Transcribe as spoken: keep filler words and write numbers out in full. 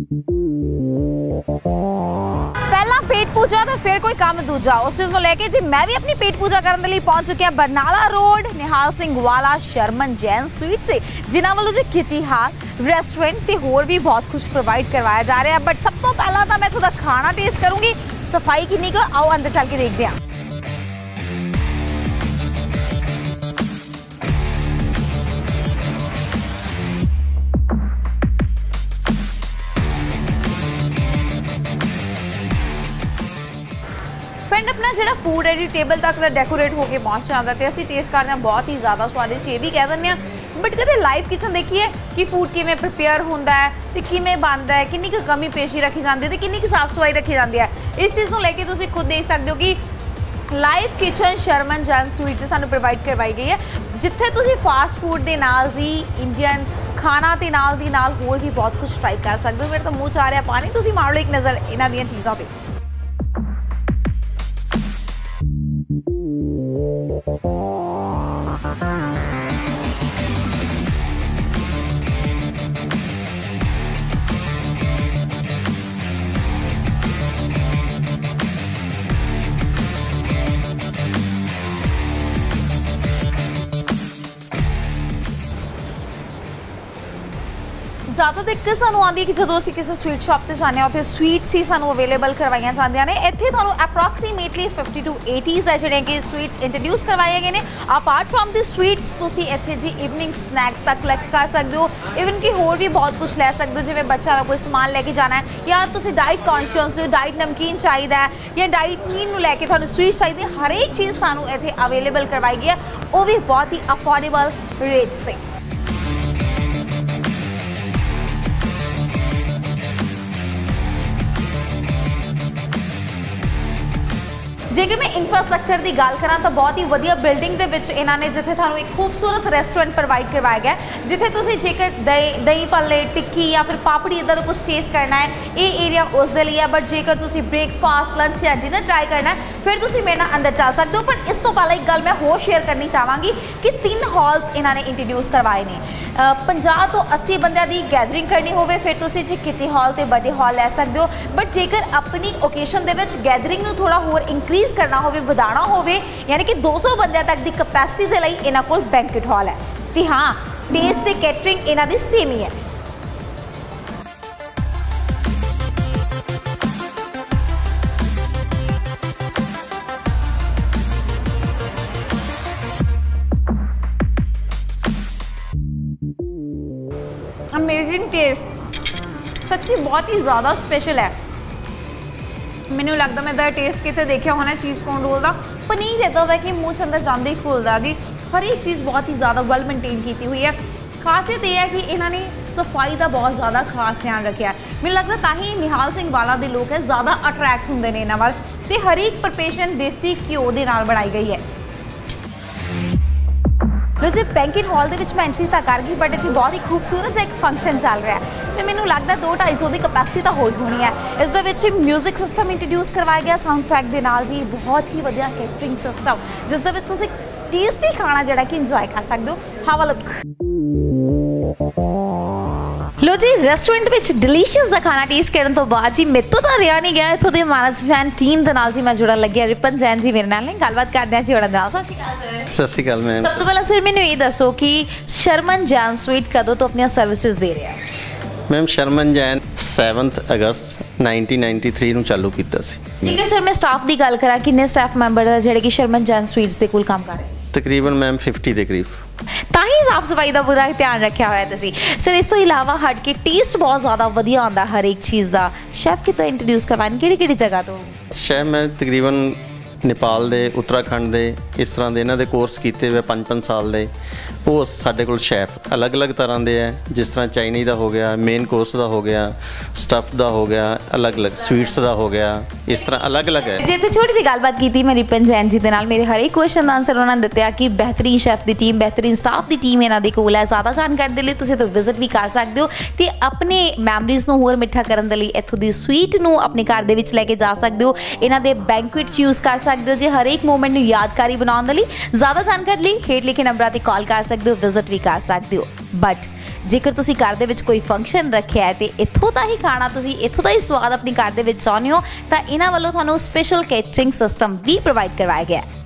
पहला पेट पूजा तो फिर कोई काम दूजा। उस चीज़ को लेके जी मैं भी अपनी पेट पूजा करने के लिए पहुंच चुकी हूं बरनाला रोड निहाल सिंह वाला शर्मन जैन स्वीट से, जिन्होंने वालों जी किटी हाल रेस्टोरेंट ते होर भी बहुत कुछ प्रोवाइड करवाया जा रहा है। बट सब तो पहला तो मैं थोड़ा खाना टेस्ट करूंगी, सफाई कितनी को आओ अंदर चल के देखते हैं। फ्रेंड अपना जो फूड है जी टेबल तक डेकोरेट होकर पहुँच जाता है, असं टेस्ट करते हैं बहुत ही ज़्यादा स्वादिष्ट, ये भी कह दें। बट कभी लाइव किचन देखिए कि फूड किमें प्रिपेयर होंदा है तो किमें बनता है, कितनी कमी पेशी रखी जाती है तो कितनी साफ सफाई रखी जाती है। इस चीज़ को लेके तुम खुद देख सकते हो कि live kitchen Sharman Jain sweet से सानू प्रोवाइड करवाई गई है, जिथे तुम फास्ट फूड के नाल ही इंडियन खाना के नाल दी नाल होर भी बहुत कुछ ट्राई कर सकते हो। मेरे तो मूँह च आ रहा पानी, तुम मारो एक नज़र इन्हों दी चीज़ों पर। ज़्यादा दिक्कत सानू आती है कि जो असीं किसी स्वीट शॉप से जाने उत्थे स्वीट्स ही सानू अवेलेबल करवाइया जांदियां ने। इत्थे तुहानू अप्रॉक्सीमेटली फिफ्टी टू एटीज़ है जिहड़े कि स्वीट्स इंट्रोड्यूस करवाए गए हैं। अपार्ट फ्रॉम द स्वीट्स तुसीं इत्थे जी इवनिंग स्नैक्स तक कलैक्ट कर सकते हो, इवन कि होर भी बहुत कुछ लै सकते हो, जिवें बच्चा कोई समान लैके जाना है या तुसीं डाइट कॉन्शियस हो, डाइट नमकीन चाहिए है या डाइट नीड नूं लैके तुहानू स्वीट्स चाहिए, हर एक चीज़ सानू इत्थे अवेलेबल करवाई गई है, वो भी बहुत ही अफोर्डेबल रेट्स से। जेकर मैं इंफ्रास्ट्रक्चर की गल करा तो बहुत ही वधिया बिल्डिंग के विच इन्होंने जिथे थानू एक खूबसूरत रेस्टोरेंट प्रोवाइड करवाया गया, जिथे तुसीं जेकर दही दही भल्ले टिक्की या फिर पापड़ी इदा कुछ टेस्ट करना है, ये एरिया उस दे लिए है। बट जेकर तुसीं ब्रेकफास्ट लंच या डिनर ट्राई करना है फिर तुसीं मेरे नाल अंदर चल सकते हो। पर इस तो पहले एक गल मैं होर शेयर करनी चाहांगी कि तीन हॉल्स इन्होंने इंट्रोड्यूस करवाए ने। पंजाह तो अस्सी बंदियां दी गैदरिंग करनी होवे फिर तुसीं जी किटी हॉल ते बड़े हॉल लै सकते हो। बट जेकर अपनी ओकेशन दे विच गैदरिंग नूं थोड़ा होर इंक्रीज करना होवे वधाना होवे यानी कि दो सौ बंदियां तक की कैपेसिटी के लिए इन्हां कोल बैंकेट हॉल है। तो हाँ टेस्ट ते कैटरिंग इन्हां दी सेम ही है। अमेजिंग टेस्ट, सच्ची बहुत ही ज़्यादा स्पेशल है। मैनू लगता मैं इधर टेस्ट कितने देखा होना चीज़ कौन रोल का पनीर इदा है कि मूँह अंदर जाते ही खुलता जी। हर एक चीज़ बहुत ही ज़्यादा वेल मेनटेन की हुई है। खासियत यह है कि इन्होंने सफाई का बहुत ज़्यादा खास ध्यान रखा है। मैंने लगता ताही निहाल सिंह वाला के लोग है ज़्यादा अट्रैक्ट होंगे ने इन्होंने वाल, तो हर एक प्रिपरेशन देसी घ्यो के नाल बनाई गई है। जो बैंकेट हॉल के मैं एंट्री तक कर गई, बट इतनी बहुत ही खूबसूरत एक फंक्शन चल रहा है, तो मैंने लगता दो ढाई सौ की कैपेसिटी तो हो होनी है। इस म्यूजिक सिस्टम इंट्रोड्यूस करवाया गया साउंड ट्रैक के नाल जी, बहुत ही वधिया कैटरिंग सिस्टम जिस तुम टेस्टी खाना जोड़ा कि इंजॉय कर सकते हो। Have a look. लो जी रेस्टोरेंट में डिलीशियस का खाना टेस्ट करने तो बाद जी मेरे तो रहा नहीं गया, इतों के मैनेजमेंट टीम के नाल जी मैं जुड़ा लगे रिपन जैन जी मेरे नाल गलबात करते हैं जी। बड़ा नाल सत श्री अकाल मैम। सब तो पहला सर मैंने ये दसो कि शर्मन जैन स्वीट कदों तो अपनी सर्विसेज दे रहा है? Ma'am Sharman Jain seventh August nineteen ninety three नूं चालू कीता सी। ठीक है सर, मैं स्टाफ की गल करा किन्ने स्टाफ मैंबर है जिहड़े कि शर्मन जैन स्वीट्स दे कोल काम कर रहे हैं? तकरीबन मैम फिफ्टी के करीब। ताही साफ सफाई का पूरा ध्यान रखा हुआ है तुसीं। सर इस तो इलावा हट के टेस्ट बहुत ज़्यादा वधिया आंदा हर एक चीज़ का। शैफ कितों इंट्रोड्यूस करवाने किहड़ी किहड़ी जगह तो? शैफ मैं तकरीबन नेपाल दे उत्तराखंड दे इस तरह के इन्हों के कोर्स किए हुए पाँच पाँच साल के, वो साढ़े को शैफ अलग अलग तरह के है, जिस तरह चाइनीज़ का हो गया, मेन कोर्स का हो गया, स्टफ का हो गया, अलग अलग स्वीट्स का हो गया, इस तरह अलग अलग है। जिते छोटी सी गलबात की मैं रिपन जैन जी के नाल, मेरे हर एक क्वेश्चन का आंसर उन्होंने दिता कि बेहतरीन शैफ की टीम बेहतरीन स्टाफ की टीम इन्हों के कोल है। ज़्यादा जानकारी के लिए तुसीं तो विजिट भी कर सकते हो तो अपने मैमरीज़ नूं होर मिठा करने के लिए इत्थों की स्वीट नूं अपने घर दे विच लैके जा सकते हो। इन्हां दे बैंकुएट्स यूज़ कर सकते हो जी, हर एक मोमेंट नूं यादगारी बनाउण दे लई। ज़्यादा जानकारी लिए हेठ लिखे नंबर ते कॉल कर सकते हो, विजिट भी कर सकते हो। ਬਟ ਜੇਕਰ ਤੁਸੀਂ ਘਰ ਦੇ ਵਿੱਚ ਕੋਈ ਫੰਕਸ਼ਨ ਰੱਖਿਆ ਹੈ ਤੇ ਇੱਥੋਂ ਦਾ ਹੀ ਖਾਣਾ ਤੁਸੀਂ ਇੱਥੋਂ ਦਾ ਹੀ ਸਵਾਦ ਆਪਣੀ ਘਰ ਦੇ ਵਿੱਚ ਚਾਹੁੰਦੇ ਹੋ ਤਾਂ ਇਹਨਾਂ ਵੱਲੋਂ ਤੁਹਾਨੂੰ ਸਪੈਸ਼ਲ ਕੇਟਰਿੰਗ ਸਿਸਟਮ ਵੀ ਪ੍ਰੋਵਾਈਡ ਕਰਵਾਇਆ ਗਿਆ ਹੈ।